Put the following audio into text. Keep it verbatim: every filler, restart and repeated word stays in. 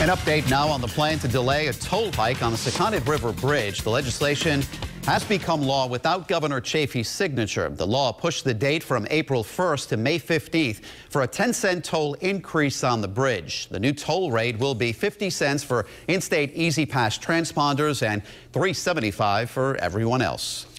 An update now on the plan to delay a toll hike on the Sakonnet River Bridge. The legislation has become law without Governor Chafee's signature. The law pushed the date from April first to May fifteenth for a ten cent toll increase on the bridge. The new toll rate will be fifty cents for in-state Easy Pass transponders and three seventy-five for everyone else.